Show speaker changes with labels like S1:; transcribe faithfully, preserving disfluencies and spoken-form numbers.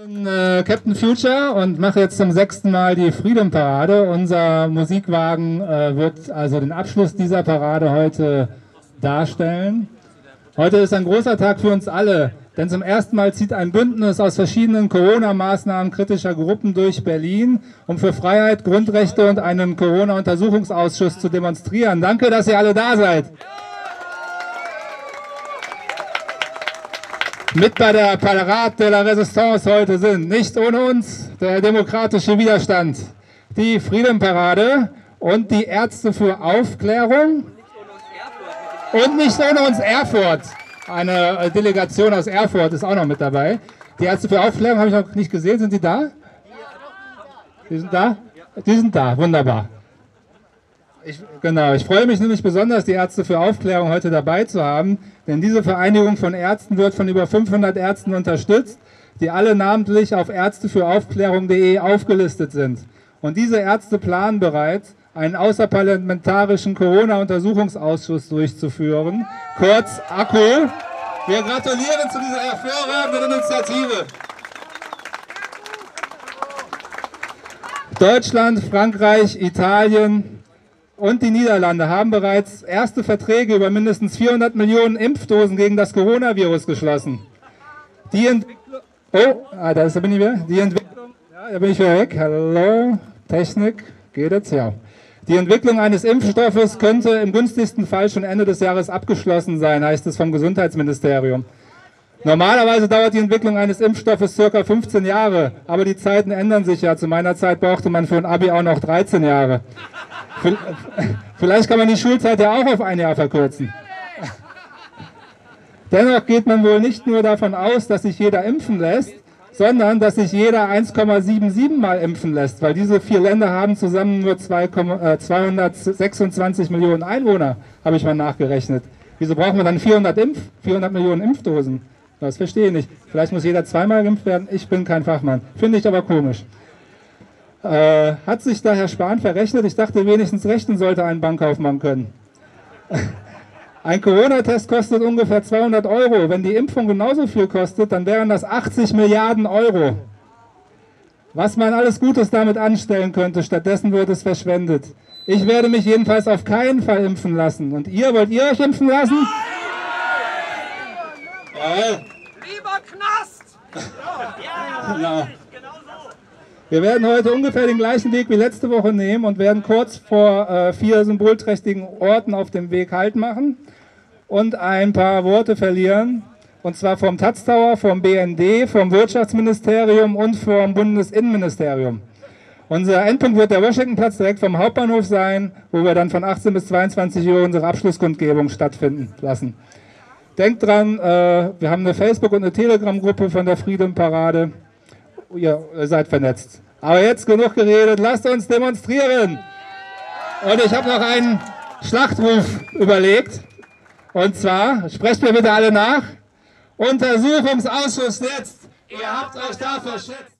S1: bin äh, Captain Future und mache jetzt zum sechsten Mal die Freedom Parade. Unser Musikwagen äh, wird also den Abschluss dieser Parade heute darstellen. Heute ist ein großer Tag für uns alle, denn zum ersten Mal zieht ein Bündnis aus verschiedenen Corona-Maßnahmen kritischer Gruppen durch Berlin, um für Freiheit, Grundrechte und einen Corona-Untersuchungsausschuss zu demonstrieren. Danke, dass ihr alle da seid. Mit bei der Parade de la Résistance heute sind nicht ohne uns der demokratische Widerstand, die Freedom Parade und die Ärzte für Aufklärung und nicht ohne uns Erfurt. Eine Delegation aus Erfurt ist auch noch mit dabei. Die Ärzte für Aufklärung habe ich noch nicht gesehen. Sind die da? Die sind da? Die sind da, wunderbar. Ich, genau, ich freue mich nämlich besonders, die Ärzte für Aufklärung heute dabei zu haben, denn diese Vereinigung von Ärzten wird von über fünfhundert Ärzten unterstützt, die alle namentlich auf ärzte für aufklärung punkt de aufgelistet sind. Und diese Ärzte planen bereits, einen außerparlamentarischen Corona-Untersuchungsausschuss durchzuführen, kurz A K U. Wir gratulieren zu dieser hervorragenden Initiative. Deutschland, Frankreich, Italien und die Niederlande haben bereits erste Verträge über mindestens vierhundert Millionen Impfdosen gegen das Coronavirus geschlossen. Die Entwicklung, oh, ah, da bin ich wieder. Die Entwicklung, ja, da bin ich wieder weg. Hallo, Technik, geht jetzt? Ja. Die Entwicklung eines Impfstoffes könnte im günstigsten Fall schon Ende des Jahres abgeschlossen sein, heißt es vom Gesundheitsministerium. Normalerweise dauert die Entwicklung eines Impfstoffes circa fünfzehn Jahre, aber die Zeiten ändern sich ja. Zu meiner Zeit brauchte man für ein Abi auch noch dreizehn Jahre. Vielleicht kann man die Schulzeit ja auch auf ein Jahr verkürzen. Dennoch geht man wohl nicht nur davon aus, dass sich jeder impfen lässt, sondern dass sich jeder eins Komma siebenundsiebzig Mal impfen lässt, weil diese vier Länder haben zusammen nur zweihundertsechsundzwanzig Millionen Einwohner, habe ich mal nachgerechnet. Wieso braucht man dann vierhundert, Impf, vierhundert Millionen Impfdosen? Das verstehe ich nicht. Vielleicht muss jeder zweimal geimpft werden. Ich bin kein Fachmann. Finde ich aber komisch. Äh, hat sich da Herr Spahn verrechnet? Ich dachte, wenigstens rechnen sollte ein Bankkaufmann können. Ein Corona-Test kostet ungefähr zweihundert Euro. Wenn die Impfung genauso viel kostet, dann wären das achtzig Milliarden Euro. Was man alles Gutes damit anstellen könnte, stattdessen wird es verschwendet. Ich werde mich jedenfalls auf keinen Fall impfen lassen. Und ihr, wollt ihr euch impfen lassen? Ja.
S2: Lieber Knast!
S1: Ja, genau. Wir werden heute ungefähr den gleichen Weg wie letzte Woche nehmen und werden kurz vor äh, vier symbolträchtigen Orten auf dem Weg Halt machen und ein paar Worte verlieren. Und zwar vom Taz Tower, vom B N D, vom Wirtschaftsministerium und vom Bundesinnenministerium. Unser Endpunkt wird der Washingtonplatz direkt vom Hauptbahnhof sein, wo wir dann von achtzehn bis zweiundzwanzig Uhr unsere Abschlusskundgebung stattfinden lassen. Denkt dran, äh, wir haben eine Facebook- und eine Telegram-Gruppe von der Freedom Parade. Ihr seid vernetzt. Aber jetzt genug geredet, lasst uns demonstrieren. Und ich habe noch einen Schlachtruf überlegt. Und zwar, sprecht mir bitte alle nach. Untersuchungsausschuss jetzt. Ihr habt euch da verschätzt.